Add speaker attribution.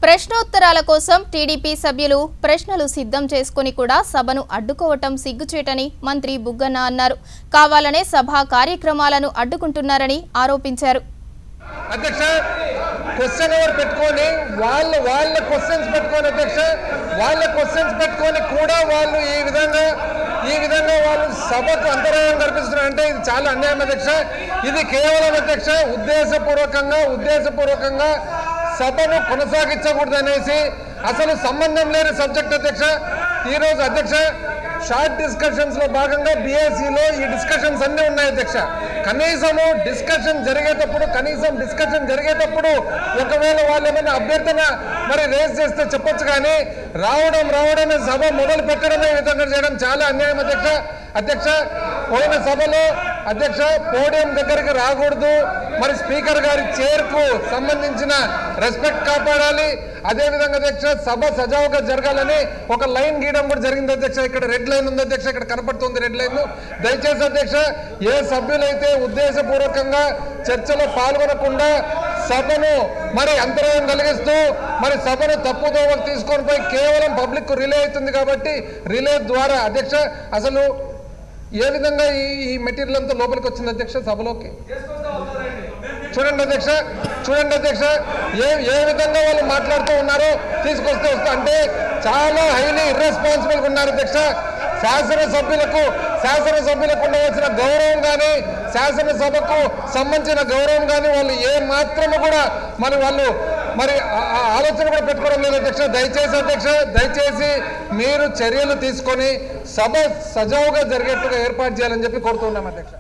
Speaker 1: ప్రశ్నోత్తరాల కోసం టీడీపీ సభ్యులు ప్రశ్నలు సిద్ధం చేసుకుని కూడా సభను అడ్డుకోవటం సిగ్గుచేటని మంత్రి బుగ్గన్న అన్నారు. కావాలనే సభా కార్యక్రమాలను అడ్డుకుంటున్నారని ఆరోపించారు.
Speaker 2: అధ్యక్ష క్వశ్చన్ అవర్ పెట్టుకొని వాళ్ళ క్వశ్చన్స్ పెట్టుకొని అధ్యక్ష వాళ్ళ క్వశ్చన్స్ పెట్టుకొని కూడా వాళ్ళు ఈ విధంగా వాళ్ళు సభకు అంతరాయం కల్పిస్తున్నారు అంటే ఇది చాలా అన్యాయం అధ్యక్ష. ఇది కేవలం అధ్యక్ష ఉద్దేశపూర్వకంగా సభను కొనసాగించకూడదనేసి అసలు సంబంధం లేని సబ్జెక్ట్ అధ్యక్ష. ఈరోజు అధ్యక్ష షార్ట్ డిస్కషన్స్ లో భాగంగా బీఎస్సీలో ఈ డిస్కషన్స్ అన్నీ ఉన్నాయి అధ్యక్ష. కనీసం డిస్కషన్ జరిగేటప్పుడు ఒకవేళ వాళ్ళు ఏమైనా అభ్యర్థన మరి రేస్ చేస్తే చెప్పొచ్చు, కానీ రావడమే సభ మొదలు పెట్టడమే విధంగా చేయడం చాలా అన్యాయం అధ్యక్ష. పోయిన సభలో అధ్యక్ష పోడియం దగ్గరికి రాకూడదు, మరి స్పీకర్ గారి చైర్కు సంబంధించిన రెస్పెక్ట్ కాపాడాలి. అదేవిధంగా అధ్యక్ష సభ సజావుగా జరగాలని ఒక లైన్ గీయడం కూడా జరిగింది అధ్యక్ష. ఇక్కడ రెడ్ లైన్ ఉంది అధ్యక్ష, ఇక్కడ కనపడుతుంది రెడ్ లైన్. దయచేసి అధ్యక్ష ఏ సభ్యులైతే ఉద్దేశపూర్వకంగా చర్చలో పాల్గొనకుండా సభను మరి అంతరాయం కలిగిస్తూ మరి సభను తప్పుదోవకు తీసుకొని పోయి కేవలం పబ్లిక్ రిలే అవుతుంది కాబట్టి రిలే ద్వారా అధ్యక్ష అసలు ఏ విధంగా ఈ మెటీరియల్ అంతా లోపలికి వచ్చింది అధ్యక్ష సభలోకి చూడండి అధ్యక్ష ఏ విధంగా వాళ్ళు మాట్లాడుతూ ఉన్నారో తీసుకొస్తే అంటే చాలా హైలీ ఇర్రెస్పాన్సిబుల్గా ఉన్నారు అధ్యక్ష. శాసనసభ్యులకు ఉండవలసిన గౌరవం కానీ శాసనసభకు సంబంధించిన గౌరవం కానీ వాళ్ళు ఏ మాత్రము కూడా వాళ్ళు ఆలోచన కూడా పెట్టుకోవడం లేదు అధ్యక్ష. దయచేసి మీరు చర్యలు తీసుకొని సభ సజావుగా జరిగేట్టుగా ఏర్పాటు చేయాలని చెప్పి కోరుతున్నాం అధ్యక్ష.